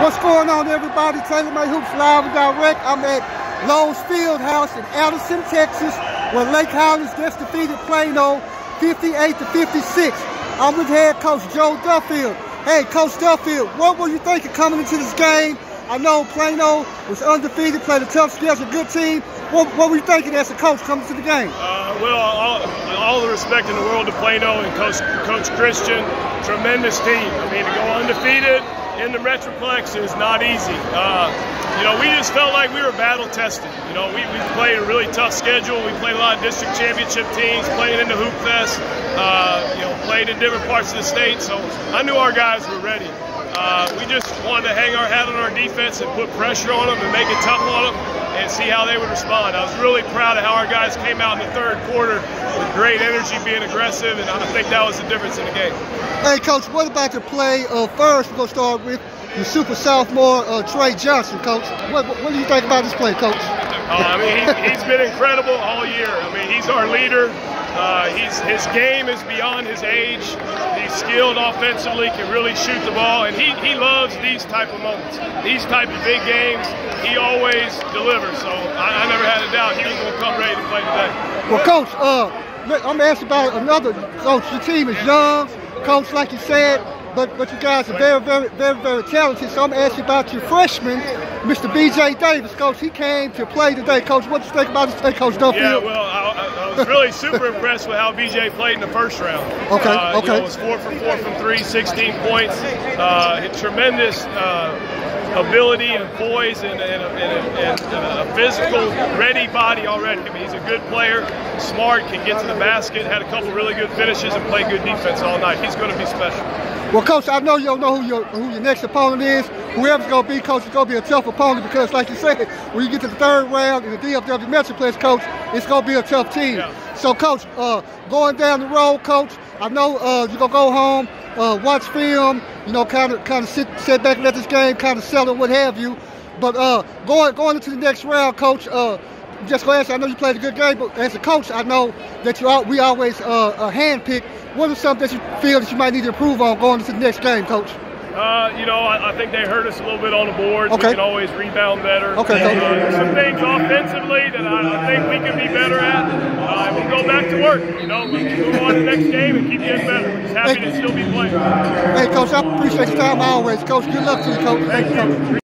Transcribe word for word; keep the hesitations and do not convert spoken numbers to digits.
What's going on, everybody? Taylor May Hoops live and direct. I'm at Lowe's Fieldhouse in Addison, Texas, where Lake Highlands just defeated Plano fifty-eight to fifty-six. I'm with head coach Joe Duffield. Hey, Coach Duffield, what were you thinking coming into this game? I know Plano was undefeated, played a tough schedule, good team. What, what were you thinking as a coach coming to the game? Uh, well, all, all the respect in the world to Plano and Coach, coach Christian. Tremendous team. I mean, to go undefeated in the Metroplex is not easy. Uh, you know, we just felt like we were battle tested. You know, we, we played a really tough schedule. We played a lot of district championship teams, playing in the Hoop Fest, uh, you know, played in different parts of the state. So I knew our guys were ready. Uh, we just wanted to hang our hat on our defense and put pressure on them and make it tough on them and see how they would respond. I was really proud of how our guys came out in the third quarter with great energy, being aggressive, and I think that was the difference in the game. Hey, Coach, what about your play? Uh, first, we're going to start with your super sophomore, uh, Trey Johnson, Coach. What, what, what do you think about this play, Coach? Uh, I mean, he, he's been incredible all year. I mean, he's our leader. Uh, he's, his game is beyond his age. He's skilled offensively, can really shoot the ball, and he, he loves these type of moments. These type of big games, he always delivers. So I, I never had a doubt he was going to come ready to play today. Well, Coach, uh, I'm asking about another, Coach, your team is young. Coach, like you said, but but you guys are very, very, very, very talented. So I'm asking about your freshman, Mister B J Davis. Coach, he came to play today. Coach, what do you think about this play, Coach Duffield? Yeah, well, I, I was really super impressed with how B J played in the first round. Okay, uh, okay. You know, it was four for four from three, sixteen points. Uh, tremendous uh, ability and poise and, and, and, and a physical, ready body already. I mean, he's a good player, smart, can get to the basket, had a couple really good finishes and played good defense all night. He's going to be special. Well, Coach, I know you don't know who your, who your next opponent is. Whoever's going to be, Coach, it's going to be a tough opponent because, like you said, when you get to the third round in the D F W Metroplex, Coach, it's going to be a tough team. Yeah. So, Coach, uh, going down the road, Coach, I know uh, you're going to go home, uh, watch film, you know, kind of kind of sit, sit back and let this game kind of settle, what have you. But uh, going going into the next round, Coach, uh, just going to ask you, I know you played a good game, but as a coach, I know that you are, we always uh, uh, handpick. What are some that you feel that you might need to improve on going into the next game, Coach? Uh, you know, I, I think they hurt us a little bit on the boards. Okay. We can always rebound better. Okay. Uh, some things offensively that I, I think we can be better at. Uh, and we'll go back to work. You know, we'll move on to the next game and keep getting better. We're just happy hey, to still be playing. Hey, Coach, I appreciate your time always. Coach, good luck to you, Coach. Thank you. Coach.